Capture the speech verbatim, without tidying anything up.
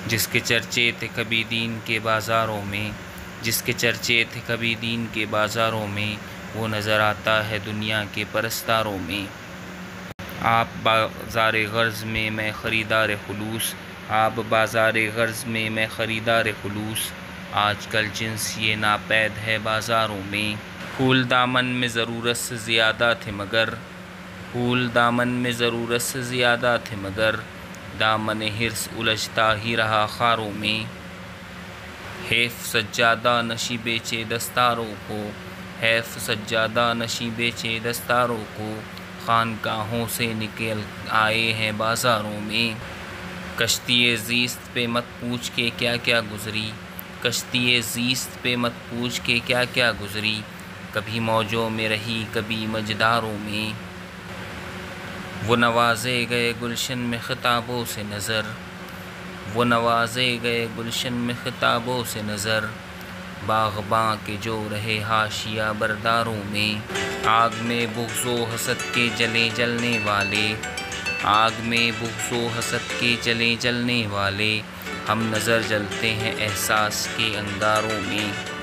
جس کے چرچے تھے کبھی دین کے بازاروں میں، جس کے چرچے تھے کبھی دین کے بازاروں میں، وہ نظر آتا ہے دنیا کے پرستاروں میں۔ آپ بازار غرض میں، میں خریدار خلوص، آپ بازار غرض میں، میں خریدار خلوص، آج کل جنس یہ ناپید ہے بازاروں میں۔ پھول دامن میں ضرورت سے زیادہ تھے مگر، پھول دامن میں ضرورت سے زیادہ تھے مگر، دامن حرص الجھتا ہی رہا خاروں میں۔ حیف سجادہ نشیں بیچے دستاروں کو، حیف سجادہ نشیں بیچے دستاروں کو، خانقاہوں سے نکل آئے ہیں بازاروں میں۔ کشتی زیست پہ مت پوچھ کے کیا کیا گزری، کشتی زیست پہ مت پوچھ کے کیا کیا گزری، کبھی موجوں میں رہی کبھی مجداروں میں۔ وہ نوازے گئے گلشن میں خطابوں سے نظر، وہ نوازے گئے گلشن میں خطابوں سے نظر، باغباں کے جو رہے حاشیہ برداروں میں۔ آگ میں بغض و حسد کے جلے جلنے والے، آگ میں بغض و حسد کے جلے جلنے والے، ہم نظر جلتے ہیں احساس کے انگاروں میں۔